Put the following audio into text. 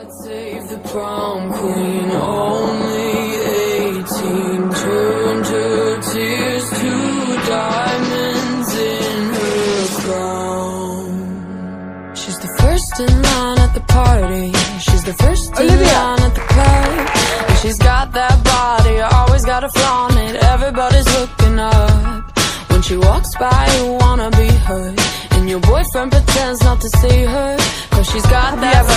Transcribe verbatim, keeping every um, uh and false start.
Save the prom queen, only eighteen, turned her tears to diamonds in her crown. She's the first in line at the party, she's the first in Olivia. line at the club. And she's got that body, always gotta flaunt it, everybody's looking up. When she walks by, you wanna be her, and your boyfriend pretends not to see her, cause she's got that